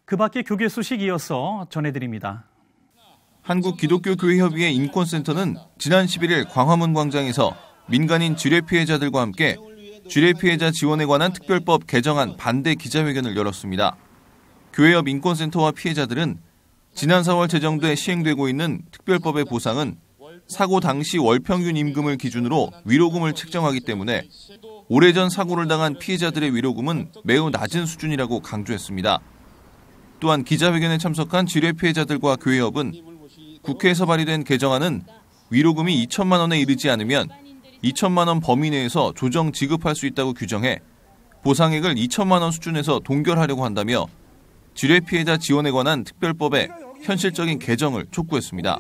그 밖의 교계 소식 이어서 전해드립니다. 한국기독교교회협의회 인권센터는 지난 11일 광화문 광장에서 민간인 지뢰 피해자들과 함께 지뢰 피해자 지원에 관한 특별법 개정안 반대 기자회견을 열었습니다. 교회협 인권센터와 피해자들은 지난 4월 제정돼 시행되고 있는 특별법의 보상은 사고 당시 월평균 임금을 기준으로 위로금을 책정하기 때문에 오래전 사고를 당한 피해자들의 위로금은 매우 낮은 수준이라고 강조했습니다. 또한 기자회견에 참석한 지뢰 피해자들과 교회협은 국회에서 발의된 개정안은 위로금이 2천만 원에 이르지 않으면 2천만 원 범위 내에서 조정 지급할 수 있다고 규정해 보상액을 2천만 원 수준에서 동결하려고 한다며 지뢰 피해자 지원에 관한 특별법의 현실적인 개정을 촉구했습니다.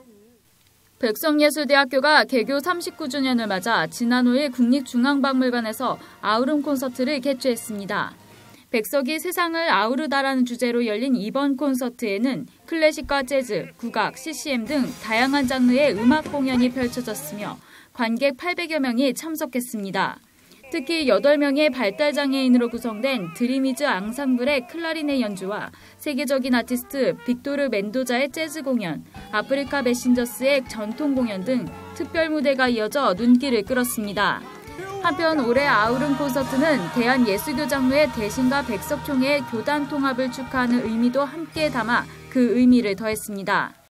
백성예술대학교가 개교 39주년을 맞아 지난 5일 국립중앙박물관에서 아우름 콘서트를 개최했습니다. 백석이 세상을 아우르다라는 주제로 열린 이번 콘서트에는 클래식과 재즈, 국악, CCM 등 다양한 장르의 음악 공연이 펼쳐졌으며 관객 800여 명이 참석했습니다. 특히 8명의 발달장애인으로 구성된 드리미즈 앙상블의 클라리넷 연주와 세계적인 아티스트 빅토르 멘도자의 재즈 공연, 아프리카 메신저스의 전통 공연 등 특별 무대가 이어져 눈길을 끌었습니다. 한편 올해 아우름 콘서트는 대한예수교장로의 대신과 백석총회의 교단 통합을 축하하는 의미도 함께 담아 그 의미를 더했습니다.